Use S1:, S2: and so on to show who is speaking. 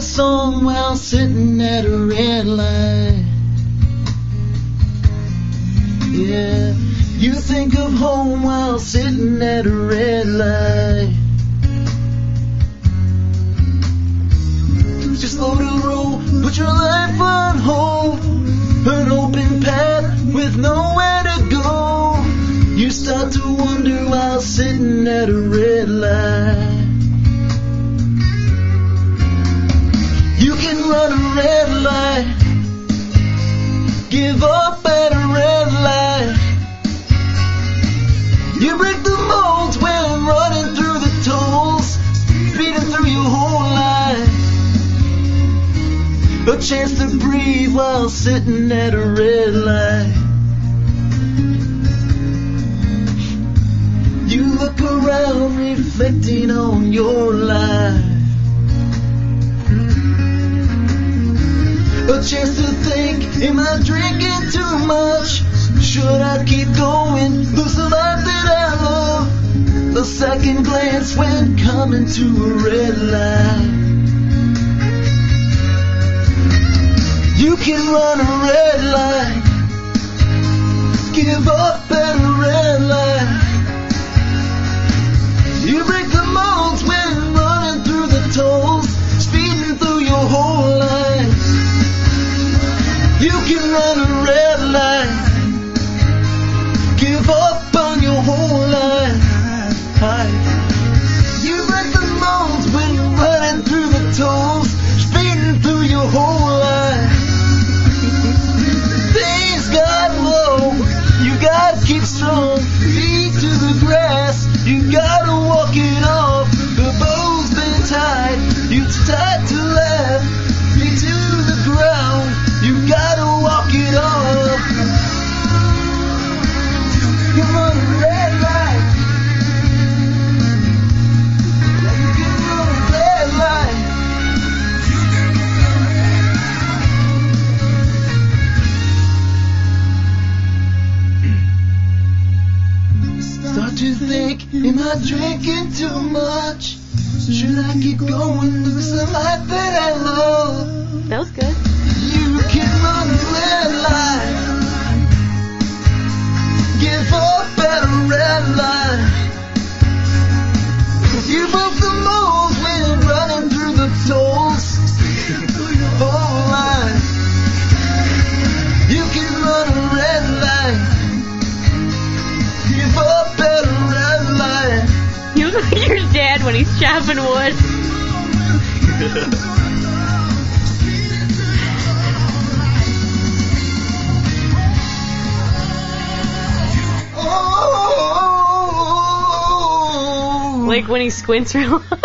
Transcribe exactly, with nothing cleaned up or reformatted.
S1: song while sitting at a red light. Yeah, you think of home while sitting at a red light. Just slow to roll, put your life on hold. An open path with nowhere to go. You start to wonder while sitting at a red light. You can run a red light, give up at a red light. You break the molds when running through the tolls, speeding through your whole life. A chance to breathe while sitting at a red light. You look around reflecting on your life. A chance to think, am I drinking too much? Should I keep going, lose the life that I love? A second glance when coming to a red light. You can run a red light, give up at a red light. You break the molds when running through the tolls, speeding through your whole life. You can run a red light, give up on your whole life. You break the molds when you're running through the tolls, speeding through your whole life. Things got low, you gotta keep strong. Feet to the grass, you gotta walk it off. The bow's been tied, you start to laugh. Feet to the ground, you gotta walk it off. Come on, a red light. You can run a red light. Start to think, am I drinking too much? Should I keep going, lose the life that I love?
S2: That was good.
S1: You can run a red light, give up at a red light. You broke the molds when you're running through the tolls. Oh, life. You can run a red light, give up at a red light.
S2: You look like your dad when he's chopping wood. Like when he squints real hard.